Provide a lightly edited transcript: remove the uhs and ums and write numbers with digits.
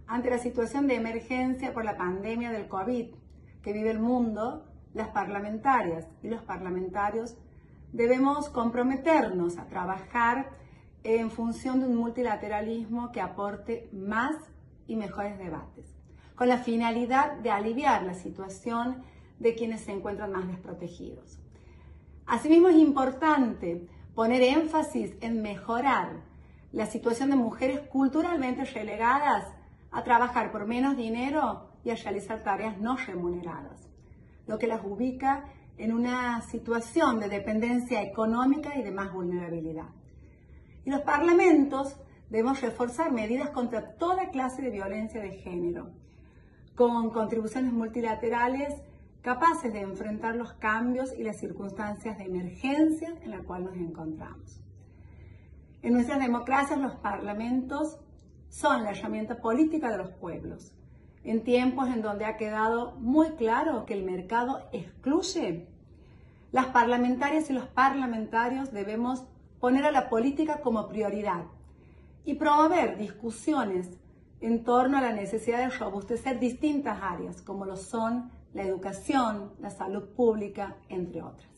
Ante la situación de emergencia por la pandemia del COVID que vive el mundo, las parlamentarias y los parlamentarios debemos comprometernos a trabajar en función de un multilateralismo que aporte más y mejores debates, con la finalidad de aliviar la situación de quienes se encuentran más desprotegidos. Asimismo, es importante poner énfasis en mejorar la situación de mujeres culturalmente relegadas a trabajar por menos dinero y a realizar tareas no remuneradas, lo que las ubica en una situación de dependencia económica y de más vulnerabilidad. Y los parlamentos debemos reforzar medidas contra toda clase de violencia de género, con contribuciones multilaterales capaces de enfrentar los cambios y las circunstancias de emergencia en la cual nos encontramos. En nuestras democracias, los parlamentos son la herramienta política de los pueblos. En tiempos en donde ha quedado muy claro que el mercado excluye, las parlamentarias y los parlamentarios debemos poner a la política como prioridad y promover discusiones en torno a la necesidad de robustecer distintas áreas, como lo son la educación, la salud pública, entre otras.